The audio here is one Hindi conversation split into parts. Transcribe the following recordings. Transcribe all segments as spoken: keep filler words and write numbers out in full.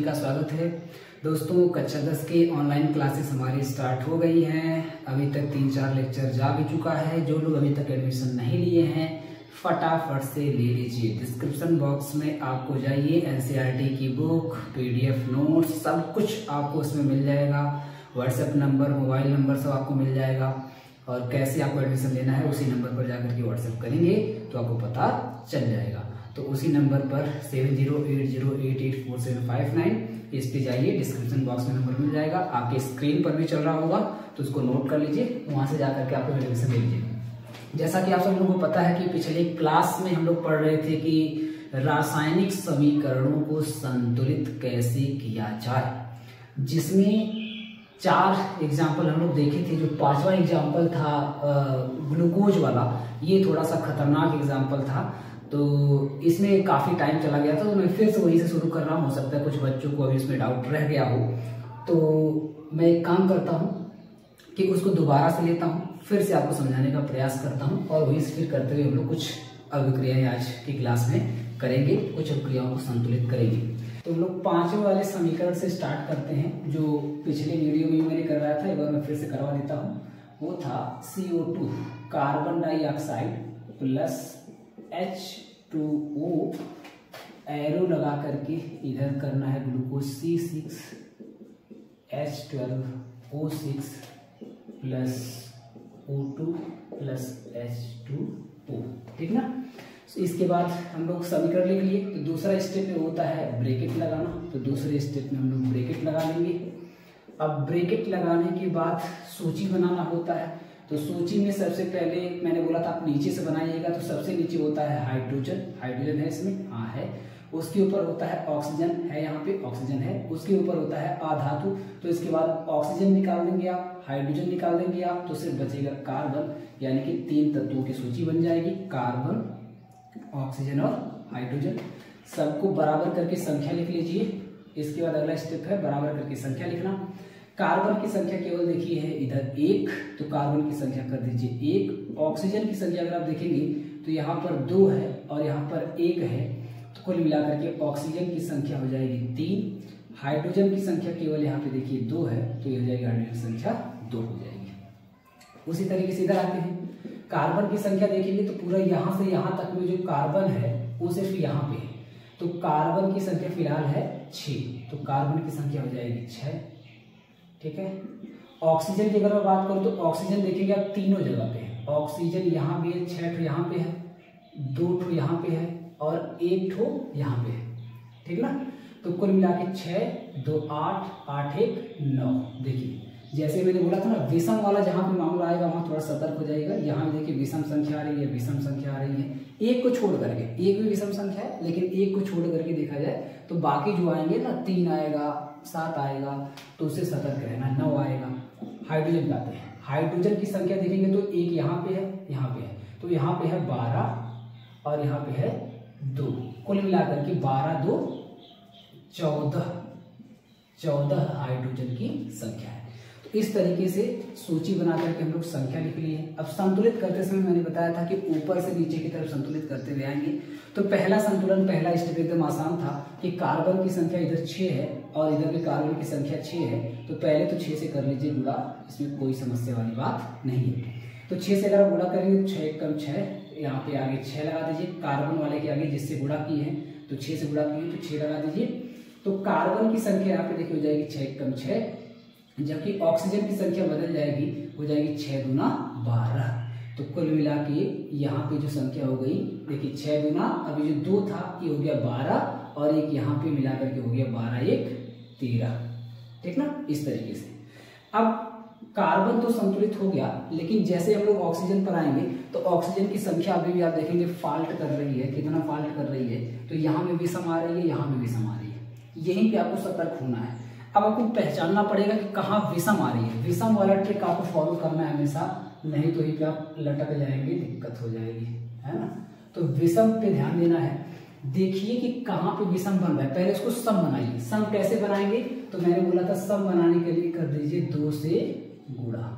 का स्वागत है। दोस्तों, कक्षा दस के ऑनलाइन क्लासेस हमारी स्टार्ट हो गई हैं। अभी तक तीन चार लेक्चर जा भी चुका है। जो लोग अभी तक एडमिशन नहीं लिए हैं फटाफट से ले लीजिए। डिस्क्रिप्शन बॉक्स में आपको जाइए, एनसीईआरटी की बुक, पीडीएफ नोट्स, सब कुछ आपको उसमें मिल जाएगा। व्हाट्सएप नंबर, मोबाइल नंबर सब आपको मिल जाएगा। और कैसे आपको एडमिशन लेना है उसी नंबर पर जाकर के व्हाट्सएप करेंगे तो आपको पता चल जाएगा। तो उसी नंबर पर seven zero eight zero eight eight four seven five nine इस पे जाइए। डिस्क्रिप्शन बॉक्स में नंबर मिल जाएगा, आपके स्क्रीन पर भी चल रहा होगा, तो उसको नोट कर लीजिए। वहां से जाकर के आपको एडमिशन ले लीजिए। जैसा कि आप सब लोगों को पता है कि पिछले क्लास में हम लोग पढ़ रहे थे कि रासायनिक समीकरणों को संतुलित कैसे किया जाए, जिसमें चार एग्जाम्पल हम लोग देखे थे। जो पांचवा एग्जाम्पल था ग्लूकोज वाला, ये थोड़ा सा खतरनाक एग्जाम्पल था, तो इसमें काफी टाइम चला गया था। तो मैं फिर से वही से शुरू कर रहा हूँ। हो सकता है कुछ बच्चों को अभी इसमें डाउट रह गया हो, तो मैं एक काम करता हूँ कि उसको दोबारा से लेता हूँ, फिर से आपको समझाने का प्रयास करता हूँ और वही से फिर करते हुए हम लोग कुछ अभिक्रियाएं आज की क्लास में करेंगे, कुछ अभिक्रियाओं को संतुलित करेंगे। तो हम लोग पांचवें वाले समीकरण से स्टार्ट करते हैं, जो पिछले वीडियो में मैंने करवाया था। एक बार मैं फिर से करवा देता हूँ। वो था C O two carbon dioxide plus H two O, arrow लगा करके इधर करना है glucose C six H twelve O six plus O two plus H two O, ठीक ना। तो इसके बाद हम लोग समीकरण लिख लिए। तो दूसरा स्टेप में होता है ब्रैकेट लगाना, तो दूसरे स्टेप में हम लोग ब्रैकेट लगा लेंगे। अब ब्रैकेट लगाने के बाद सूची बनाना होता है। तो सूची में सबसे पहले मैंने बोला था आप नीचे से बनाइएगा, तो सबसे नीचे होता है हाइड्रोजन। हाइड्रोजन है इसमें, हाँ है। उसके ऊपर होता है ऑक्सीजन, है यहाँ पे ऑक्सीजन है। उसके ऊपर होता है अधातु, तो इसके बाद ऑक्सीजन निकाल देंगे आप, हाइड्रोजन निकाल देंगे आप, तो सिर्फ बचेगा कार्बन। यानी कि तीन तत्वों की सूची बन जाएगी, कार्बन, ऑक्सीजन और हाइड्रोजन। सबको बराबर करके संख्या लिख लीजिए। इसके बाद अगला स्टेप है बराबर करके संख्या लिखना। कार्बन की संख्या केवल देखिए है इधर एक, तो कार्बन की संख्या कर दीजिए एक। ऑक्सीजन की संख्या अगर आप देखेंगे तो यहाँ पर दो है और यहाँ पर एक है, तो कुल मिलाकर के ऑक्सीजन की संख्या हो जाएगी तीन। हाइड्रोजन की संख्या केवल यहाँ पे देखिए दो है, तो ये हो जाएगी हाइड्रोजन की संख्या दो हो जाएगी। उसी तरीके से इधर आते हैं, कार्बन की संख्या देखेंगे तो पूरा यहाँ से यहाँ तक में जो कार्बन है वो सिर्फ यहाँ पे है, तो कार्बन की संख्या फिलहाल है छः, तो कार्बन की संख्या हो जाएगी छः, ठीक है। ऑक्सीजन की अगर मैं बात करूँ तो ऑक्सीजन देखेंगे आप तीनों जगह पे है। ऑक्सीजन यहाँ भी है, छह ठो यहाँ पे है, दो ठो यहाँ पे है और एक ठो यहाँ पे है, ठीक ना। तो कुल मिला के छः दो आठ, आठ एक नौ। देखिए जैसे मैंने बोला था ना, विषम वाला जहाँ पे मामला आएगा वहाँ थोड़ा सतर्क हो जाएगा। यहाँ देखिए विषम संख्या आ रही है, विषम संख्या आ रही है, एक को छोड़ करके, एक भी विषम संख्या है लेकिन एक को छोड़ करके देखा जाए तो बाकी जो आएंगे ना, तीन आएगा, सात आएगा, तो उससे सतर्क रहना। नौ आएगा। हाइड्रोजन आते हैं, हाइड्रोजन की संख्या देखेंगे तो एक यहाँ पे है, यहाँ पे है, तो यहाँ पे है बारह और यहाँ पे है दो। कुल मिलाकर के बारह दो चौदह, चौदह हाइड्रोजन की संख्या है। तो इस तरीके से सूची बना करके हम लोग संख्या लिख लिए। अब संतुलित करते समय मैंने बताया था कि ऊपर से नीचे की तरफ संतुलित करते हुए आएंगे। तो पहला संतुलन, पहला स्टेप एकदम आसान था कि कार्बन की संख्या इधर छः है और इधर भी कार्बन की संख्या छः है, तो पहले तो छः से कर लीजिए गुणा, इसमें कोई समस्या वाली बात नहीं है। तो छः से अगर आप गुणा करेंगे तो छः कम छः, यहाँ पे आगे छः लगा दीजिए। कार्बन वाले के आगे जिससे गुणा की है, तो छः से गुणा की है तो छः लगा दीजिए। तो कार्बन की संख्या यहाँ पे देखिए हो जाएगी छः कम छः, जबकि ऑक्सीजन की संख्या बदल जाएगी, हो जाएगी छः गुना बारह। तो कुल मिला के यहाँ पे जो संख्या हो गई देखिए छः गुना, अभी जो दो था ये हो गया बारह और एक यहाँ पे मिला करके हो गया बारह एक तेरह, ठीक ना। इस तरीके से अब कार्बन तो संतुलित हो गया, लेकिन जैसे हम लोग ऑक्सीजन पर आएंगे तो ऑक्सीजन की संख्या अभी भी आप देखेंगे फाल्ट कर रही है। कितना फाल्ट कर रही है, तो यहाँ में विषम आ रही है, यहाँ में विषम आ रही है। यहीं पे आपको सतर्क होना है। अब आपको पहचानना पड़ेगा कि कहाँ विषम आ रही है। विषम वाला ट्रिक आपको फॉलो करना है हमेशा, नहीं तो ही पे आप लटक जाएंगे, दिक्कत हो जाएगी, है ना। तो विषम पे ध्यान देना है। देखिए कि कहाँ पे विषम बन रहा है, पहले उसको सम बनाइए। सम कैसे बनाएंगे, तो मैंने बोला था सम बनाने के लिए कर दीजिए दो से गुणा।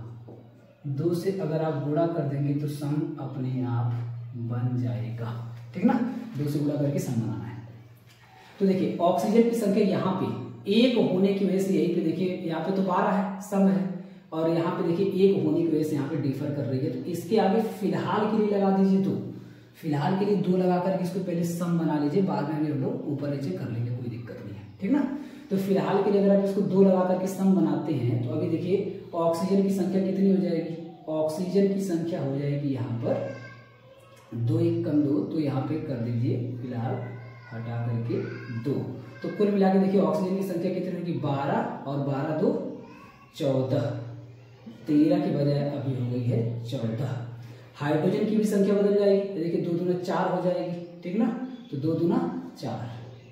दो से अगर आप गुणा कर देंगे तो सम अपने आप बन जाएगा, ठीक ना। दो से गुणा करके सम बनाना है। तो देखिए ऑक्सीजन की संख्या यहाँ पे एक होने की वजह से यही पे देखिए यहाँ पे तो बारह है, सम है, और यहाँ पे देखिए एक होने की वजह से यहाँ पे डिफर कर रही है। तो इसके आगे फिलहाल के लिए लगा दीजिए दो, फिलहाल के लिए दो लगा करके इसको पहले सम बना लीजिए, बाद में हम लोग ऊपर नीचे कर लेंगे, कोई दिक्कत नहीं है, ठीक ना। तो फिलहाल के लिए अगर आप इसको दो लगा करके सम बनाते हैं तो अभी देखिए ऑक्सीजन की संख्या कितनी हो जाएगी, ऑक्सीजन की संख्या हो जाएगी यहाँ पर दो, एक कम दो, तो यहाँ पे कर दीजिए फिलहाल हटा करके दो। तो कुल मिला के देखिए ऑक्सीजन की संख्या कितनी होगी, बारह, और बारह दो चौदह, तेरह के बजाय अभी हो गई है चौदह। हाइड्रोजन की भी संख्या बदल जाएगी, देखिए दो दूना चार हो जाएगी, ठीक ना। तो दो दूना चार,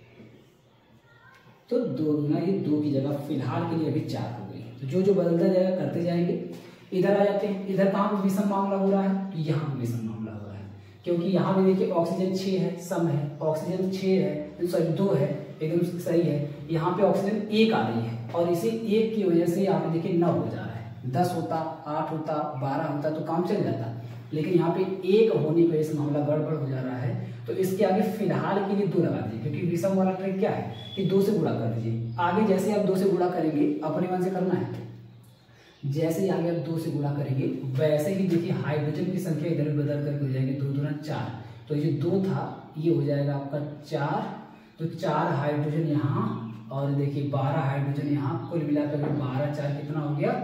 तो दो दूना ये दो की जगह फिलहाल के लिए अभी चार हो गई। तो जो जो बदलता जाएगा करते जाएंगे। इधर आ जाते हैं, इधर कहाँ विषम मामला हो रहा है, तो यहाँ विषम मामला हो रहा है, क्योंकि यहाँ पे देखिए ऑक्सीजन छः है, सम है, ऑक्सीजन छः है, सॉरी दो है, एकदम सही है। यहाँ पे ऑक्सीजन एक आ रही है, और इसी एक की वजह से यहाँ पे देखिए नौ हो जा रहा है, दस होता, आठ होता, बारह होता तो काम चल जाता, लेकिन यहाँ पे एक होने की वजह से मामला गड़बड़ हो जा रहा है। तो इसके आगे फिलहाल के लिए दो लगा दीजिए, क्योंकि विषम वाला ट्रिक क्या है कि दो से गुणा कर दीजिए। आगे जैसे आप दो से गुणा करेंगे, अपने मन से करना है, जैसे ही आगे आप दो से गुणा करेंगे वैसे ही देखिए हाइड्रोजन की संख्या इधर बदल करके हो जाएगी, दो दूना चार, तो ये दो था ये हो जाएगा आपका चार, तो चार हाइड्रोजन यहाँ, और देखिए बारह हाइड्रोजन यहाँ, कुल मिलाकर बारह चार कितना हो गया,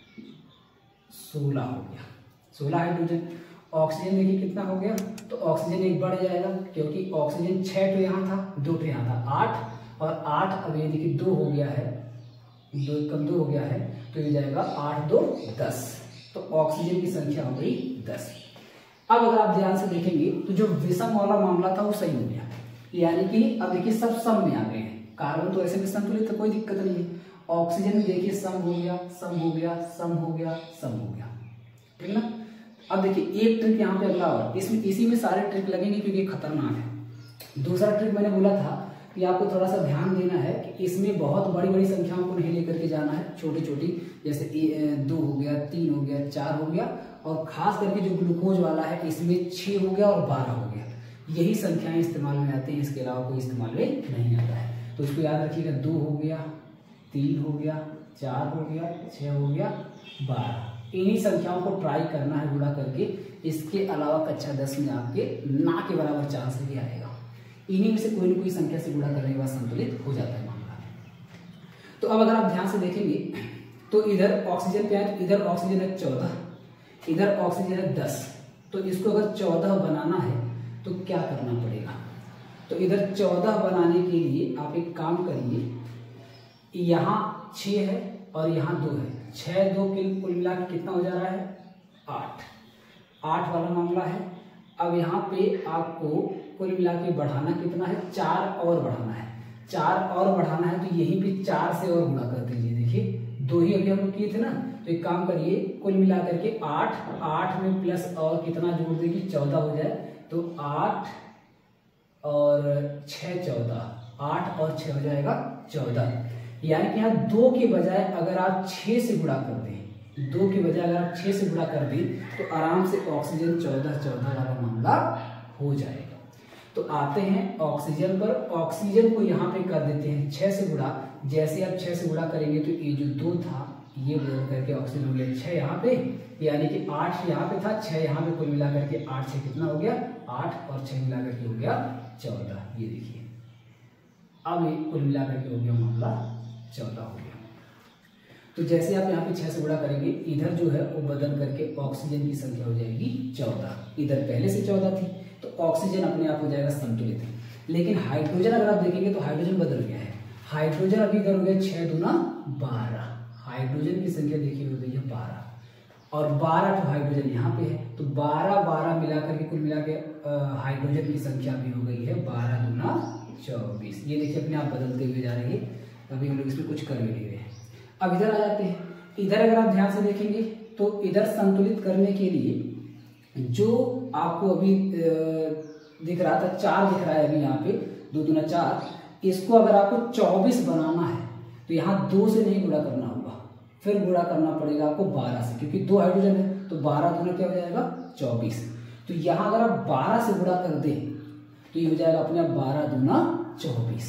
सोलह हो गया, सोलह हाइड्रोजन। ऑक्सीजन देखिए कितना हो गया, तो ऑक्सीजन एक बढ़ जाएगा, क्योंकि ऑक्सीजन छः तो यहाँ था, दो तो यहाँ था, आठ, और आठ अब ये देखिए दो हो गया है, दो कम दो हो गया है, तो ये जाएगा आठ दो दस, तो ऑक्सीजन की संख्या हो गई दस। अब अगर आप ध्यान से देखेंगे तो जो विषम वाला मामला था वो सही हो गया, यानी कि अब देखिए सब सम में आ गए हैं। कार्बन तो ऐसे भी संतुलित, तो कोई दिक्कत नहीं है। ऑक्सीजन भी देखिए सम हो गया, सम हो गया, सम हो गया, सम हो गया, ठीक ना। अब देखिए एक ट्रिक यहाँ पे अगला और, इसमें इसी में सारे ट्रिक लगेंगे क्योंकि खतरनाक है। दूसरा ट्रिक मैंने बोला था कि आपको थोड़ा सा ध्यान देना है कि इसमें बहुत बड़ी बड़ी संख्याओं को नहीं लेकर के जाना है, छोटी छोटी, जैसे दो हो गया, तीन हो गया, चार हो गया, और खास करके जो ग्लूकोज वाला है इसमें छः हो गया और बारह हो गया, यही संख्याएं इस्तेमाल में आती हैं, इसके अलावा कोई इस्तेमाल में नहीं आता है। तो इसको याद रखिएगा, दो हो गया, तीन हो गया, चार हो गया, छः हो गया, बारह, इन्हीं संख्याओं को ट्राई करना है गुणा करके। इसके अलावा कक्षा दस में आपके ना के बराबर चांस भी आएगा, इन्हीं में से कोई ना कोई संख्या से गुणा करने के बाद संतुलित हो जाता है मामला। तो अब अगर आप ध्यान से देखेंगे तो इधर ऑक्सीजन पे है, इधर ऑक्सीजन है चौदह, इधर ऑक्सीजन है दस, तो इसको अगर चौदह बनाना है तो क्या करना पड़ेगा, तो इधर चौदह बनाने के लिए आप एक काम करिए, यहाँ छः है और यहाँ दो है, छः दो कुल मिला के कितना हो जा रहा है, आठ, आठ वाला मामला है। अब यहाँ पे आपको कुल मिला के बढ़ाना कितना है, चार और बढ़ाना है, चार और बढ़ाना है, तो यहीं पे चार से और गुणा कर दीजिए। देखिए दो ही अभी हम लोग किए थे ना, तो एक काम करिए, कुल मिला करके आठ, आठ में प्लस और कितना जोड़ देगी, चौदह हो जाए, तो आठ और छः चौदह, आठ और छः हो जाएगा चौदह। यानी कि यहाँ दो के बजाय अगर आप छः से गुणा कर दें, दो के बजाय अगर आप छः से गुणा कर दें तो आराम से ऑक्सीजन चौदह चौदह वाला मामला हो जाएगा। तो आते हैं ऑक्सीजन पर, ऑक्सीजन को यहाँ पे कर देते हैं छः से गुणा। जैसे आप छः से गुणा करेंगे तो ये जो दो था ये बदल करके ऑक्सीजन हो गया छः यहाँ पे, यानी कि आठ यहाँ पे था, छः यहाँ पे, कुल मिला करके आठ छः कितना हो गया, आठ और छः मिला करके हो गया चौदह। ये देखिए अब ये कुल मिला करके हो गया मामला चौदह हो गया। तो जैसे आप यहाँ पे छः से गुणा करेंगे, इधर जो है वो बदल करके ऑक्सीजन की संख्या हो जाएगी चौदह, इधर पहले से चौदह थी, तो ऑक्सीजन अपने आप हो जाएगा संतुलित। लेकिन हाइड्रोजन अगर आप देखेंगे तो हाइड्रोजन बदल गया है, हाइड्रोजन अभी इधर हो गया छः दूना बारह, हाइड्रोजन की संख्या देखिए हो गई है बारह, और बारह तो हाइड्रोजन यहाँ पे है, तो बारह बारह मिला करके कुल मिला के हाइड्रोजन की संख्या भी हो गई है बारह दूना चौबीस। ये देखिए अपने आप बदलते हुए जा रही है, अभी हम लोग इसमें कुछ कर भी नहीं रहे हैं। अब इधर आ जाते हैं, इधर अगर आप ध्यान से देखेंगे तो इधर संतुलित करने के लिए जो आपको अभी दिख रहा था, चार दिख रहा है अभी यहाँ पे, दो दूना चार, इसको अगर आपको चौबीस बनाना है तो यहाँ दो से नहीं गुणा करना होगा, फिर गुणा करना पड़ेगा आपको बारह से, क्योंकि दो हाइड्रोजन है, तो बारह दूना क्या हो जाएगा चौबीस। तो यहाँ अगर आप बारह से गुणा कर दें तो ये हो जाएगा अपने आप बारह दूना चौबीस।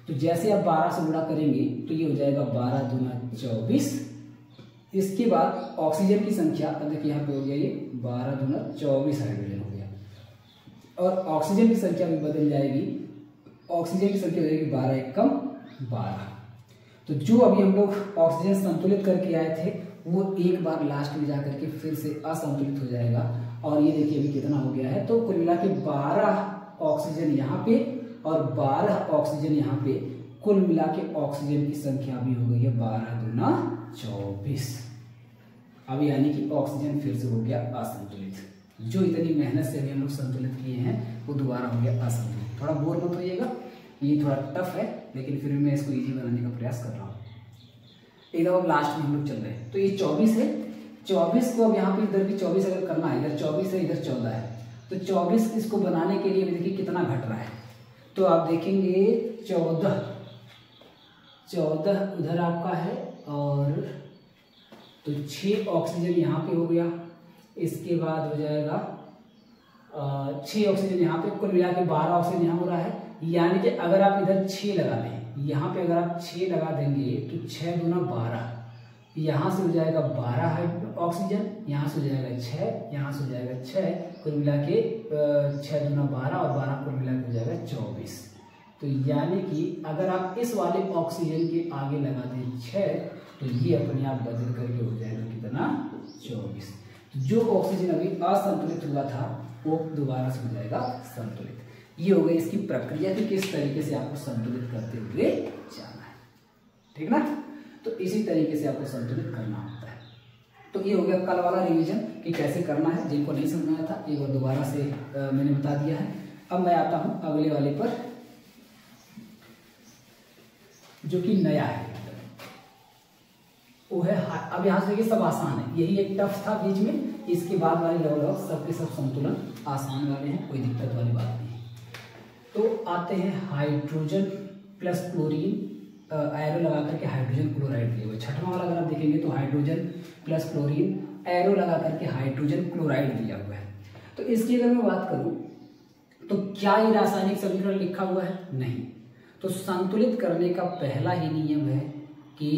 तो जैसे आप बारह से गुणा करेंगे तो ये हो जाएगा बारह दूना चौबीस। इसके बाद ऑक्सीजन की संख्या, अब देखिए यहाँ पे हो गया ये बारह दूना चौबीस हाइड्रोजन हो गया, और ऑक्सीजन की संख्या भी बदल जाएगी, ऑक्सीजन की संख्या हो जाएगी बारह एक कम बारह। तो जो अभी हम लोग ऑक्सीजन संतुलित करके आए थे वो एक बार लास्ट में जाकर के फिर से असंतुलित हो जाएगा, और ये देखिए अभी कितना हो गया है। तो कुल मिला के बारह ऑक्सीजन यहाँ पे और बारह ऑक्सीजन यहाँ पे, कुल मिला के ऑक्सीजन की संख्या भी हो गई है बारह दूना चौबीस। अब यानी कि ऑक्सीजन फिर से हो गया असंतुलित। जो इतनी मेहनत से अभी हम लोग संतुलित किए हैं वो दोबारा हो गया असंतुलित। थोड़ा बोर मत होइएगा, ये थोड़ा टफ है लेकिन फिर भी मैं इसको इजी बनाने का प्रयास कर रहा हूँ। एकदम अब लास्ट में हम लोग चल रहे हैं। तो ये चौबीस है, चौबीस को अब यहाँ पे इधर भी चौबीस अगर करना है, इधर चौबीस है इधर चौदह है, तो चौबीस इसको बनाने के लिए देखिए कितना घट रहा है। तो आप देखेंगे चौदह चौदह उधर आपका है, और तो छः ऑक्सीजन यहाँ पे हो गया। इसके बाद हो जाएगा छः ऑक्सीजन यहाँ पे, कुल मिला के बारह ऑक्सीजन यहाँ हो रहा है। यानी कि अगर आप इधर छः लगा दें, यहाँ पे अगर आप छः लगा देंगे तो छः दूना बारह, यहाँ से हो जाएगा बारह ऑक्सीजन, यहाँ से हो जाएगा छः, यहाँ से हो जाएगा छः, कुल मिला के छः दूना बारह और बारह कुल मिला के हो जाएगा चौबीस। तो यानी कि अगर आप इस वाले ऑक्सीजन के आगे लगा दें छः, तो ये अपने आप बदल करके हो जाएगा कितना चौबीस। तो जो ऑक्सीजन अभी असंतुलित हुआ था वो दोबारा से हो जाएगा संतुलित। ये हो गई इसकी प्रक्रिया कि किस तरीके से आपको संतुलित करते हुए जाना है, ठीक ना। तो इसी तरीके से आपको संतुलित करना होता है। तो ये हो गया कल वाला रिवीजन कि कैसे करना है। जिनको नहीं समझ में आया था एक बार दोबारा से आ, मैंने बता दिया है। अब मैं आता हूं अगले वाले पर जो कि नया है, वो है, अब यहाँ से देखिए सब आसान है, यही एक टफ था बीच में, इसके बाद वाले लेवल सबके सब संतुलन आसान वाले हैं, कोई दिक्कत वाली बात नहीं है। तो आते हैं हाइड्रोजन प्लस क्लोरीन, एरो लगा करके हाइड्रोजन क्लोराइड दिया हुआ है। छठवां वाला अगर आप देखेंगे तो हाइड्रोजन प्लस क्लोरीन एरो लगा करके हाइड्रोजन क्लोराइड दिया हुआ है। तो इसकी अगर मैं बात करूं तो क्या ये रासायनिक समीकरण लिखा हुआ है? नहीं। तो संतुलित करने का पहला ही नियम है कि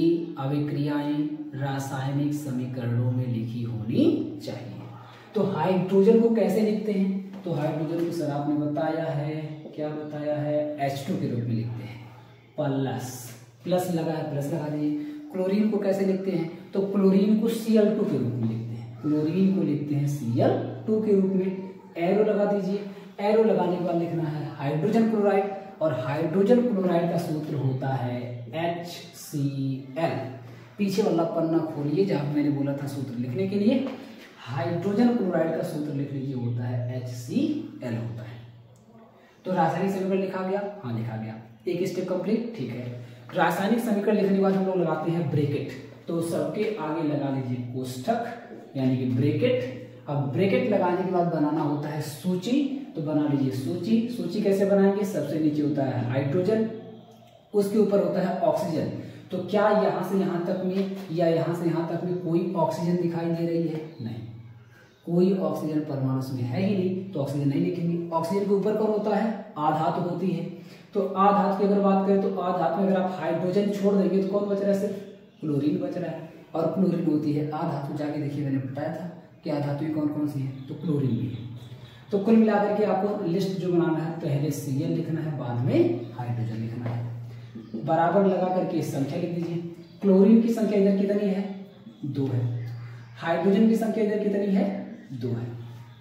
अभिक्रियाएं रासायनिक समीकरणों में लिखी होनी चाहिए। तो हाइड्रोजन को कैसे लिखते हैं? तो हाइड्रोजन को सर आपने बताया है, क्या बताया है, एच टू के रूप में लिखते हैं, प्लस प्लस लगा है प्लस लगा दीजिए। क्लोरीन को कैसे लिखते हैं? तो क्लोरीन को सी एल टू के रूप में लिखते हैं, क्लोरीन को लिखते हैं सी एल टू के रूप में। एरो लगा दीजिए, एरो लगाने के बाद लिखना है हाइड्रोजन क्लोराइड, और हाइड्रोजन क्लोराइड का सूत्र होता है एच सी एल। पीछे वाला पन्ना खोलिए जहां मैंने बोला था सूत्र लिखने के लिए, हाइड्रोजन क्लोराइड का सूत्र लिख लीजिए, होता है एच सी एल होता है। तो रासायनिक समीकरण लिखा गया, हाँ लिखा गया, एक स्टेप कंप्लीट, ठीक है। रासायनिक समीकरण लिखने के बाद हम लोग लगाते हैं ब्रैकेट, तो सबके आगे लगा लीजिए कोष्ठक यानी कि ब्रैकेट। अब ब्रैकेट लगाने के बाद बनाना होता है सूची, तो बना लीजिए सूची। सूची कैसे बनाएंगे? सबसे नीचे होता है हाइड्रोजन, उसके ऊपर होता है ऑक्सीजन। तो क्या यहाँ से यहाँ तक में या यहाँ से यहाँ तक में कोई ऑक्सीजन दिखाई दे रही है? नहीं, कोई ऑक्सीजन परमाणु उसमें है ही नहीं, तो ऑक्सीजन नहीं लिखेंगे। ऑक्सीजन के ऊपर कौन होता है? आधातु होती है। तो आधातु की अगर बात करें तो आधातु में अगर आप हाइड्रोजन छोड़ देंगे तो कौन बच रहा है? सिर्फ क्लोरीन बच रहा है, और क्लोरीन होती है आधातु। जाके देखिए मैंने बताया था कि आधातु कौन कौन सी है, तो क्लोरीन भी है। तो कुल मिलाकर के आपको लिस्ट जो बनाना है, पहले सी एल लिखना है, बाद में हाइड्रोजन लिखना है, बराबर लगा करके संख्या लिख दीजिए। क्लोरीन की संख्या इधर कितनी है? दो है। हाइड्रोजन की संख्या इधर कितनी है? दो है।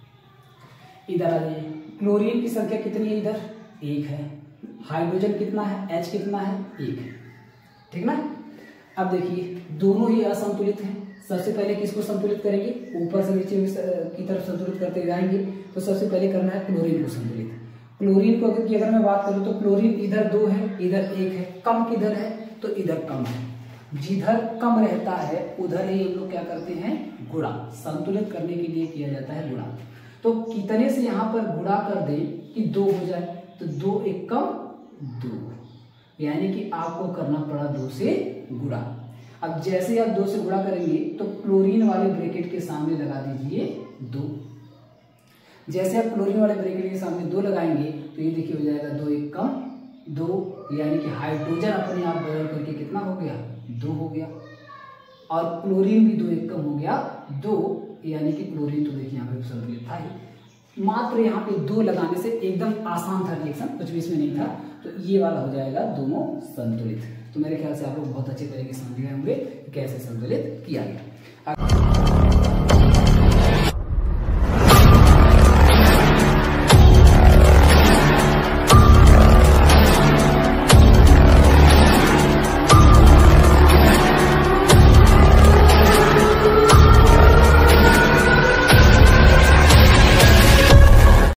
इधर आ जाइए, क्लोरीन की संख्या कितनी है? इधर एक है। हाइड्रोजन कितना है? एच कितना है? एक है, ठीक ना। अब देखिए दोनों ही असंतुलित हैं। सबसे पहले किसको संतुलित करेंगे? ऊपर से नीचे की तरफ संतुलित करते जाएंगे। तो सबसे पहले करना है क्लोरीन को संतुलित। क्लोरीन को की अगर मैं बात करूं तो क्लोरीन इधर दो है, इधर एक है। कम किधर है? तो इधर कम है। जिधर कम रहता है उधर ही हम लोग क्या करते हैं? गुणा। संतुलित करने के लिए किया जाता है गुणा। तो कितने से यहाँ पर गुणा कर दे कि दो हो जाए, तो दो एक कम दो, यानी कि आपको करना पड़ा दो से गुणा। अब जैसे आप दो से गुणा करेंगे तो क्लोरीन वाले ब्रैकेट के सामने लगा दीजिए दो। जैसे आप क्लोरीन वाले ब्रैकेट के सामने दो लगाएंगे तो ये देखिए हो जाएगा दो एक कम दो, यानी कि हाइड्रोजन अपने आप बदल करके कितना हो गया, दो हो गया, और क्लोरीन भी दो एक कम हो गया, दो, यानी कि क्लोरीन तो देखिए यहाँ पे संतुलित था ही, मात्र यहाँ पे दो लगाने से एकदम आसान था रिएक्शन, कुछ भी इसमें नहीं था, तो ये वाला हो जाएगा दोनों संतुलित। तो मेरे ख्याल से आप लोग बहुत अच्छे तरीके से समझ गए होंगे कैसे संतुलित किया गया।